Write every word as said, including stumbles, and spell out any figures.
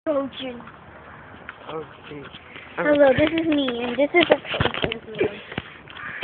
Trojan. Okay. Hello, this is me, and this is a Trojan.